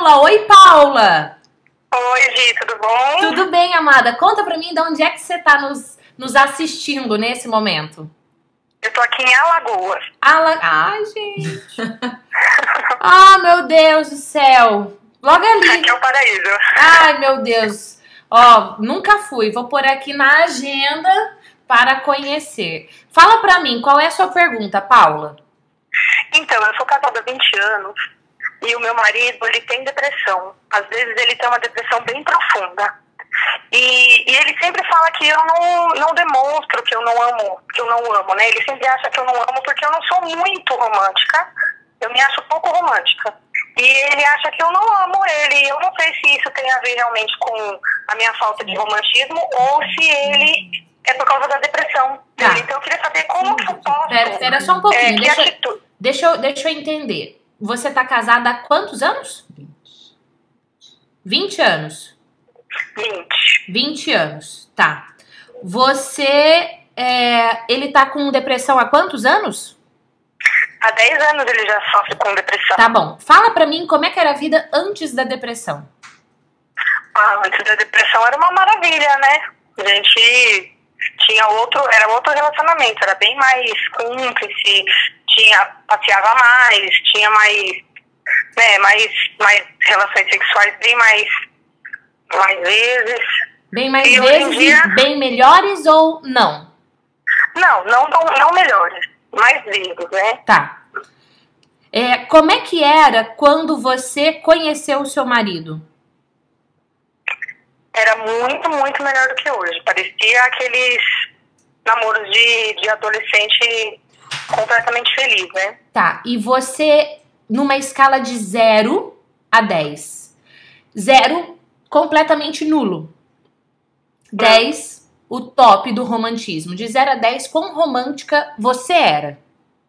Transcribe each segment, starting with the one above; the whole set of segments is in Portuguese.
Paula! Oi, Paula! Oi, Gi, tudo bom? Tudo bem, amada? Conta pra mim de onde é que você tá nos assistindo nesse momento. Eu tô aqui em Alagoas. Ai, gente! Ah, meu Deus do céu! Logo ali! Aqui é o paraíso. Ai, meu Deus! Ó, nunca fui. Vou pôr aqui na agenda para conhecer. Fala pra mim, qual é a sua pergunta, Paula? Então, eu sou casada há 20 anos e o meu marido, ele tem depressão. Às vezes ele tem uma depressão bem profunda. E ele sempre fala que eu não demonstro que eu não amo, né? Ele sempre acha que eu não amo porque eu não sou muito romântica. Eu me acho pouco romântica. E ele acha que eu não amo ele. Eu não sei se isso tem a ver realmente com a minha falta de romantismo ou se ele é por causa da depressão. Tá. Então eu queria saber como que eu posso... Pera só um pouquinho. que atitude? Deixa eu entender. Você tá casada há quantos anos? 20 anos. 20 anos, tá. Ele tá com depressão há quantos anos? Há 10 anos ele já sofre com depressão. Tá bom. Fala pra mim como é que era a vida antes da depressão. Antes da depressão era uma maravilha, né? A gente era outro relacionamento, era bem mais cúmplice, passeava mais, tinha mais relações sexuais bem mais vezes. Bem mais e vezes hoje em dia, e bem melhores ou não? Não melhores, mais vezes, né? Tá. Como é que era quando você conheceu o seu marido? Era muito, muito melhor do que hoje. Parecia aqueles namoros de adolescente completamente feliz, né? Tá, e você, numa escala de 0 a 10. 0, completamente nulo. 10, o top do romantismo. De 0 a 10, quão romântica você era?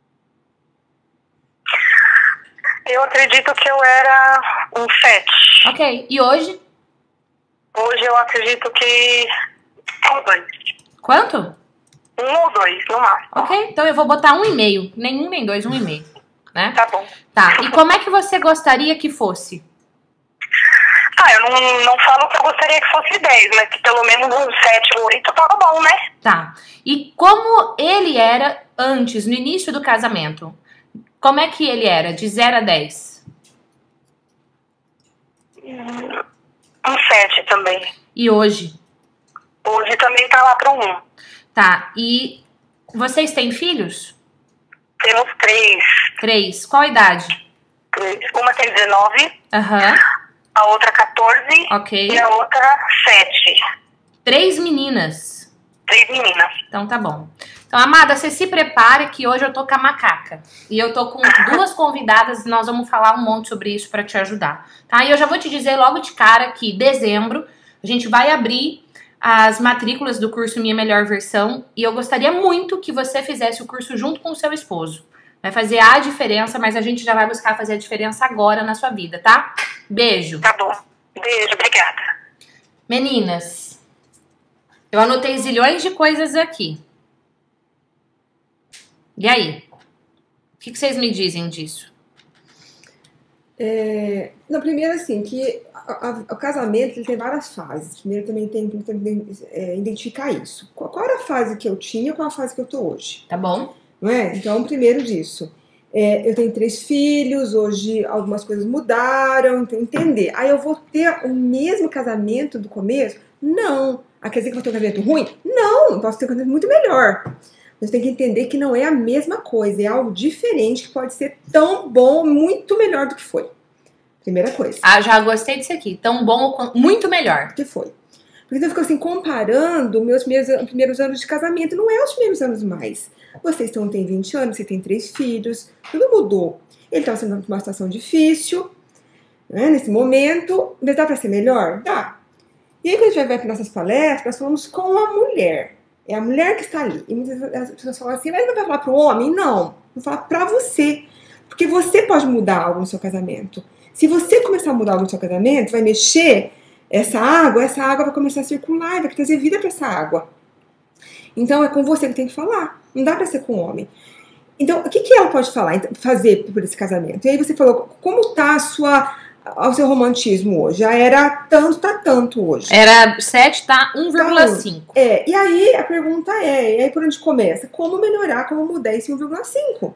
Eu acredito que eu era um 7. Ok, e hoje? Hoje eu acredito que um 2. Quanto? 1 ou 2, no máximo. Ok, então eu vou botar 1,5. Nem 1 nem 2, 1,5. Né? Tá bom. Tá, e como é que você gostaria que fosse? Eu não falo que eu gostaria que fosse 10, mas que pelo menos um 7 ou 8 tava bom, né? Tá, e como ele era antes, no início do casamento? Como é que ele era, de 0 a 10? Um 7 também. E hoje? Hoje também tá lá pro 1. Tá, e vocês têm filhos? Temos 3. 3, qual a idade? 3. Uma tem 19, Aham, a outra 14 ok. e a outra 7. 3 meninas. 3 meninas. Então tá bom. Então, amada, você se prepare que hoje eu tô com a macaca. E eu tô com 2 convidadas e nós vamos falar um monte sobre isso pra te ajudar. Tá? E eu já vou te dizer logo de cara que em dezembro a gente vai abrir as matrículas do curso Minha Melhor Versão. E eu gostaria muito que você fizesse o curso junto com o seu esposo. Vai fazer a diferença, mas a gente já vai buscar fazer a diferença agora na sua vida, tá? Beijo. Tá bom. Beijo, obrigada. Meninas, eu anotei zilhões de coisas aqui. E aí? O que vocês me dizem disso? Não, primeiro assim, que o casamento ele tem várias fases. Primeiro também tem que identificar isso. Qual era a fase que eu tinha, qual a fase que eu tô hoje? Tá bom? Não é? Então, primeiro disso. Eu tenho 3 filhos, hoje algumas coisas mudaram, então entender. Aí eu vou ter o mesmo casamento do começo? Não. Quer dizer que eu vou ter um casamento ruim? Não, eu posso ter um casamento muito melhor. Você tem que entender que não é a mesma coisa, é algo diferente que pode ser tão bom, muito melhor do que foi. Primeira coisa. Já gostei disso aqui. Tão bom, muito melhor. Do que foi. Porque eu fico assim, comparando meus primeiros anos de casamento, não é os primeiros anos mais. Vocês têm 20 anos, você tem 3 filhos, tudo mudou. Ele estava sendo uma situação difícil, né, nesse momento, mas dá para ser melhor? Dá. E aí quando a gente vai para nossas palestras, nós falamos com a mulher. É a mulher que está ali. E muitas vezes as pessoas falam assim, mas não vai falar para o homem? Não. Vou falar para você. Porque você pode mudar algo no seu casamento. Se você começar a mudar algo no seu casamento, vai mexer essa água vai começar a circular, vai trazer vida para essa água. Então é com você que tem que falar. Não dá para ser com o homem. Então, o que ela pode fazer por esse casamento? E aí você falou, como está ao seu romantismo hoje? Já era tanto, tá tanto hoje. Era 7, tá 1,5. E aí a pergunta e aí por onde começa? Como melhorar, como mudar esse 1,5?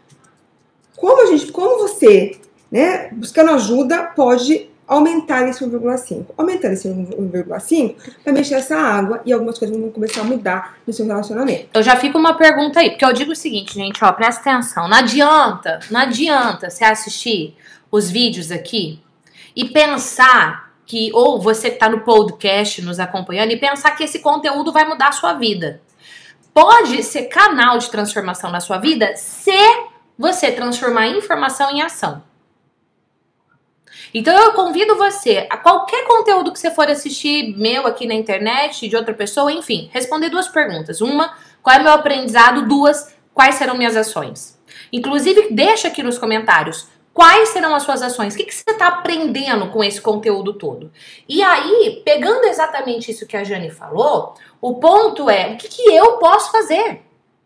Como você, né, buscando ajuda, pode aumentar esse 1,5? Aumentando esse 1,5 vai mexer essa água e algumas coisas vão começar a mudar no seu relacionamento. Eu já fico uma pergunta aí, porque eu digo o seguinte, gente, ó, presta atenção. Não adianta você assistir os vídeos aqui e pensar que, ou você que tá no podcast nos acompanhando, e pensar que esse conteúdo vai mudar a sua vida. Pode ser canal de transformação na sua vida se você transformar a informação em ação. Então eu convido você a qualquer conteúdo que você for assistir, meu aqui na internet, de outra pessoa, enfim, responder 2 perguntas. Uma, qual é meu aprendizado? 2, quais serão minhas ações? Inclusive, deixa aqui nos comentários quais serão as suas ações, o que você está aprendendo com esse conteúdo todo. E aí, pegando exatamente isso que a Jane falou, o ponto é, o que eu posso fazer?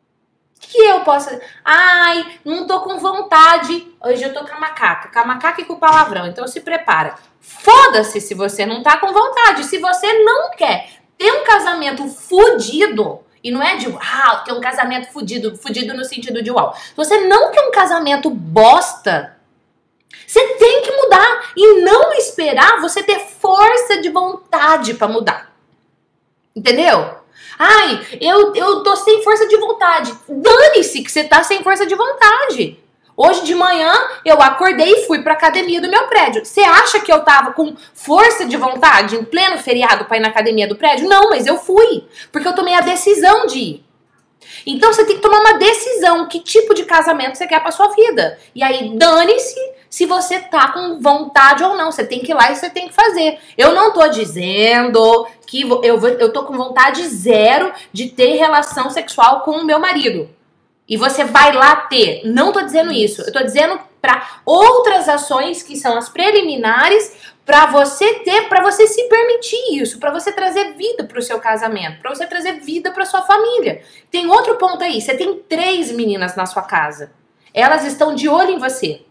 O que eu posso fazer? Ai, não tô com vontade. Hoje eu tô com a macaca e com o palavrão. Então se prepara. Foda-se se você não tá com vontade. Se você não quer ter um casamento fudido, e não é de ter um casamento fudido no sentido de uau. Se você não quer um casamento bosta, você tem que mudar. E não esperar você ter força de vontade pra mudar. Entendeu? Ai, eu tô sem força de vontade. Dane-se que você tá sem força de vontade. Hoje de manhã eu acordei e fui pra academia do meu prédio. Você acha que eu tava com força de vontade em pleno feriado pra ir na academia do prédio? Não, mas eu fui. Porque eu tomei a decisão de ir. Então você tem que tomar uma decisão. Que tipo de casamento você quer pra sua vida? E aí dane-se se você tá com vontade ou não. Você tem que ir lá e você tem que fazer. Eu não tô dizendo que eu tô com vontade 0 de ter relação sexual com o meu marido. E você vai lá ter. Não tô dizendo isso. Eu tô dizendo para outras ações que são as preliminares para você ter, para você se permitir isso, para você trazer vida pro seu casamento, para você trazer vida pra sua família. Tem outro ponto aí. Você tem 3 meninas na sua casa. Elas estão de olho em você.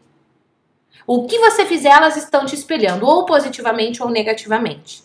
O que você fizer, elas estão te espelhando, ou positivamente ou negativamente.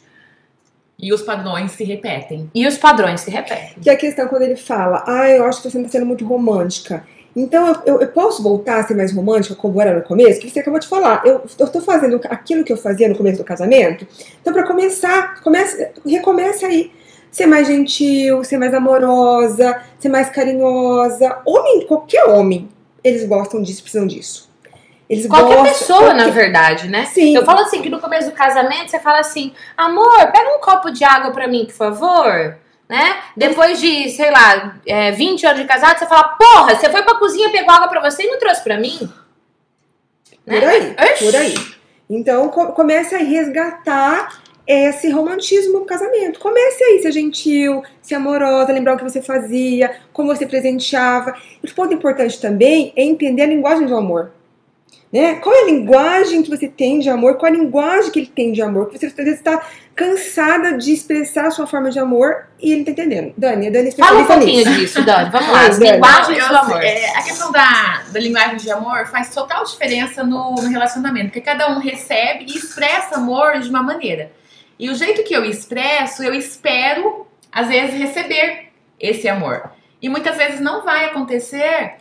E os padrões se repetem. Que é a questão quando ele fala, eu acho que você não está sendo muito romântica. Então, eu posso voltar a ser mais romântica como era no começo? Que você acabou de falar. Eu tô fazendo aquilo que eu fazia no começo do casamento. Então, para começar, recomeça aí. Ser mais gentil, ser mais amorosa, ser mais carinhosa. Qualquer homem, eles gostam disso, precisam disso. Qualquer pessoa, na verdade, né? Sim. Eu falo assim, que no começo do casamento, você fala assim, amor, pega um copo de água pra mim, por favor, né? Depois de, sei lá, 20 anos de casado, você fala, porra, você foi pra cozinha, pegou água pra você e não trouxe pra mim? Né? Por aí. Então, comece a resgatar esse romantismo no casamento. Comece aí, ser gentil, ser amorosa, lembrar o que você fazia, como você presenteava. E o ponto importante também é entender a linguagem do amor. Né? Qual é a linguagem que você tem de amor? Qual é a linguagem que ele tem de amor? Porque você às vezes está cansada de expressar a sua forma de amor e ele não está entendendo. Dani fala um pouquinho disso, Dani. Vamos lá. As linguagens do amor. A questão da linguagem de amor faz total diferença no relacionamento. Porque cada um recebe e expressa amor de uma maneira. E o jeito que eu expresso, eu espero, às vezes, receber esse amor. E muitas vezes não vai acontecer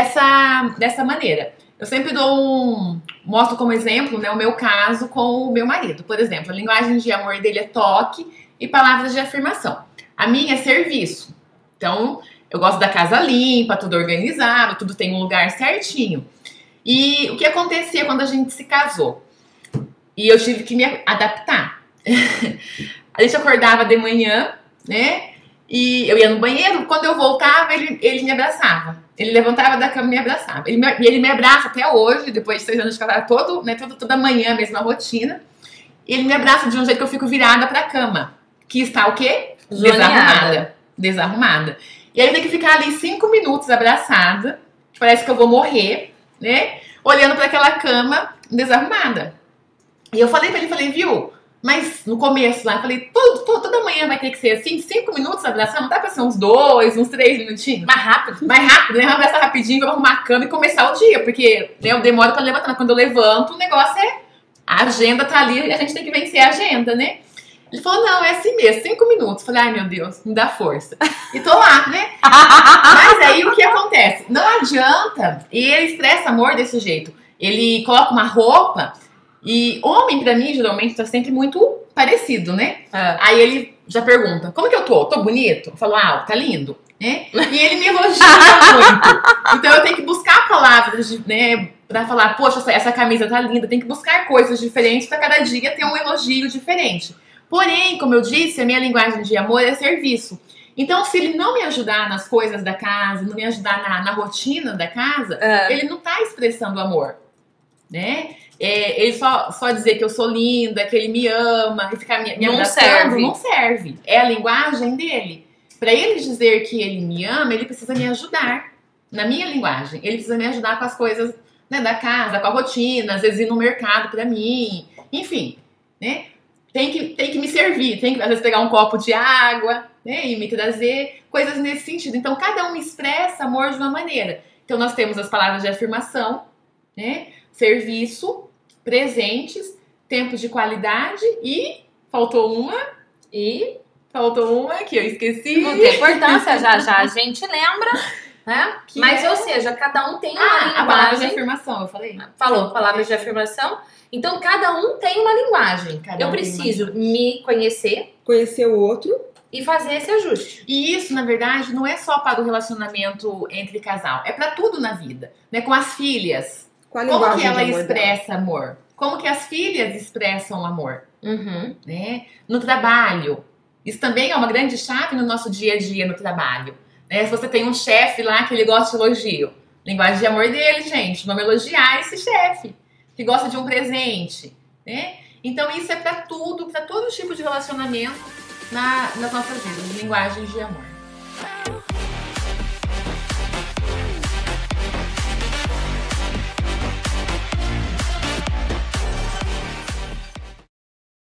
dessa maneira. Eu sempre mostro como exemplo, né, o meu caso com o meu marido. Por exemplo, a linguagem de amor dele é toque e palavras de afirmação. A minha é serviço. Então, eu gosto da casa limpa, tudo organizado, tudo tem um lugar certinho. E o que acontecia quando a gente se casou? E eu tive que me adaptar. A gente acordava de manhã, né? E eu ia no banheiro, quando eu voltava, ele me abraçava. Ele levantava da cama e me abraçava. Ele me abraça até hoje, depois de 6 anos de casado, toda manhã, a mesma rotina. E ele me abraça de um jeito que eu fico virada pra cama. Que está o quê? Desarrumada. E aí eu tenho que ficar ali 5 minutos abraçada, que parece que eu vou morrer, né? Olhando pra aquela cama desarrumada. E eu falei pra ele, viu? Mas no começo lá, eu falei, toda manhã vai ter que ser assim, 5 minutos abraçar, não dá pra ser uns 2, uns 3 minutinhos? Mais rápido, né? Vamos abraçar rapidinho, vamos arrumar a cama e começar o dia, porque né, eu demoro pra levantar, mas quando eu levanto, o negócio A agenda tá ali e a gente tem que vencer a agenda, né? Ele falou, não, é assim mesmo, 5 minutos. Falei, ai meu Deus, me dá força. E tô lá, né? Mas aí o que acontece? Não adianta, e ele expressa amor desse jeito. Ele coloca uma roupa, e homem pra mim geralmente tá sempre muito parecido, né? Aí ele já pergunta, como que eu tô? Tô bonito? Eu falo, ah, tá lindo, né? E ele me elogia muito. Então eu tenho que buscar palavras, né, pra falar, poxa, essa camisa tá linda. Tem que buscar coisas diferentes pra cada dia ter um elogio diferente. Porém, como eu disse, a minha linguagem de amor é serviço. Então, se ele não me ajudar nas coisas da casa, não me ajudar na rotina da casa, ele não tá expressando amor, né? Ele só dizer que eu sou linda, que ele me ama, e ficar me abraçando, não serve. É a linguagem dele. Para ele dizer que ele me ama, ele precisa me ajudar na minha linguagem. Ele precisa me ajudar com as coisas, né, da casa, com a rotina, às vezes ir no mercado para mim, enfim, né? Tem que me servir, tem que às vezes pegar um copo de água, né, e me trazer coisas nesse sentido. Então, cada um expressa amor de uma maneira. Então, nós temos as palavras de afirmação, né, serviço, presentes, tempo de qualidade e faltou uma que eu esqueci. Não tem importância, já a gente lembra, né? Mas, ou seja, cada um tem uma linguagem. A palavra de afirmação, eu falei? Falou, palavras de afirmação. Então, cada um tem uma linguagem. Eu preciso me conhecer o outro e fazer esse ajuste. E isso, na verdade, não é só para o relacionamento entre casal. É para tudo na vida. Né? Com as filhas. Como que ela expressa amor? Como que as filhas expressam amor? Né? No trabalho. Isso também é uma grande chave no nosso dia a dia no trabalho. Né? Se você tem um chefe lá que ele gosta de elogio. Linguagem de amor dele, gente. Vamos elogiar esse chefe. Que gosta de um presente, né? Então isso é para tudo, para todo tipo de relacionamento nas nossas vidas, linguagens de amor.